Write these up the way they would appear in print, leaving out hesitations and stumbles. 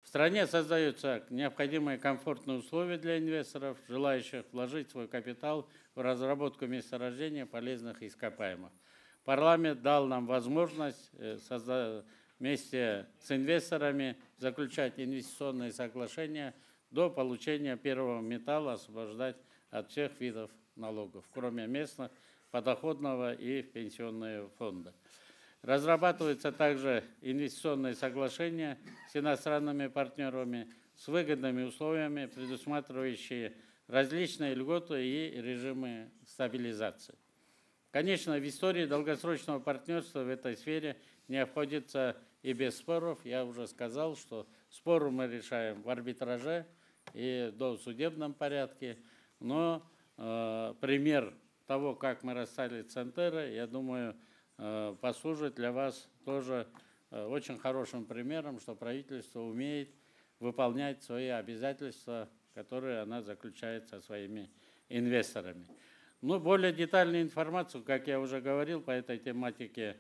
В стране создаются необходимые комфортные условия для инвесторов, желающих вложить свой капитал в разработку месторождения полезных ископаемых. Парламент дал нам возможность вместе с инвесторами заключать инвестиционные соглашения до получения первого металла, освобождать от всех видов налогов, кроме местных, подоходного и пенсионного фонда. Разрабатываются также инвестиционные соглашения с иностранными партнерами с выгодными условиями, предусматривающие различные льготы и режимы стабилизации. Конечно, в истории долгосрочного партнерства в этой сфере не обходится и без споров. Я уже сказал, что споры мы решаем в арбитраже и в досудебном порядке, но пример того, как мы расстались с Центерой, я думаю, послужит для вас тоже очень хорошим примером, что правительство умеет выполнять свои обязательства, которые она заключает со своими инвесторами. Ну, более детальную информацию, как я уже говорил, по этой тематике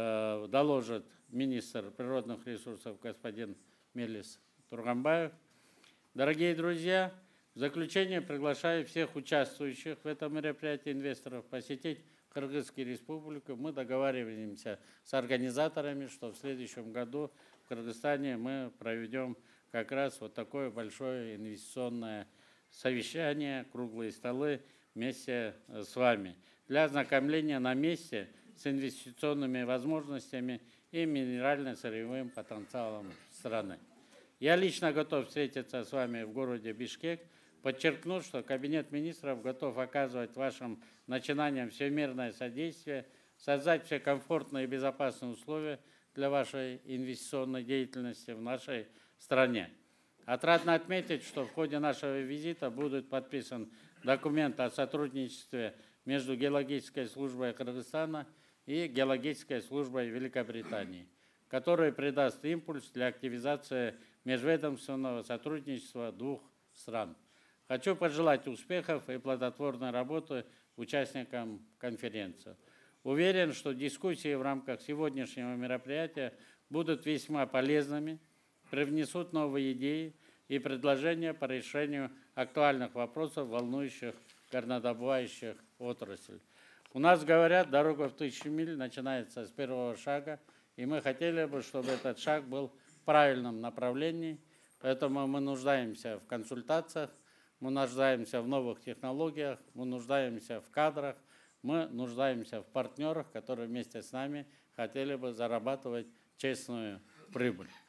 доложит министр природных ресурсов господин Мелис Тургамбаев. Дорогие друзья, в заключение приглашаю всех участвующих в этом мероприятии инвесторов посетить Кыргызскую республику. Мы договариваемся с организаторами, что в следующем году в Кыргызстане мы проведем как раз вот такое большое инвестиционное совещание, круглые столы вместе с вами для ознакомления на месте с инвестиционными возможностями и минерально-сырьевым потенциалом страны. Я лично готов встретиться с вами в городе Бишкек, подчеркнуть, что Кабинет министров готов оказывать вашим начинаниям всемирное содействие, создать все комфортные и безопасные условия для вашей инвестиционной деятельности в нашей стране. Отрадно отметить, что в ходе нашего визита будет подписан документ о сотрудничестве между Геологической службой Кыргызстана и Геологической службой Великобритании, который придаст импульс для активизации межведомственного сотрудничества двух стран. Хочу пожелать успехов и плодотворной работы участникам конференции. Уверен, что дискуссии в рамках сегодняшнего мероприятия будут весьма полезными, привнесут новые идеи и предложения по решению актуальных вопросов, волнующих горнодобывающих отрасль. У нас говорят, дорога в 1000 миль начинается с первого шага, и мы хотели бы, чтобы этот шаг был в правильном направлении, поэтому мы нуждаемся в консультациях, мы нуждаемся в новых технологиях, мы нуждаемся в кадрах, мы нуждаемся в партнерах, которые вместе с нами хотели бы зарабатывать честную прибыль.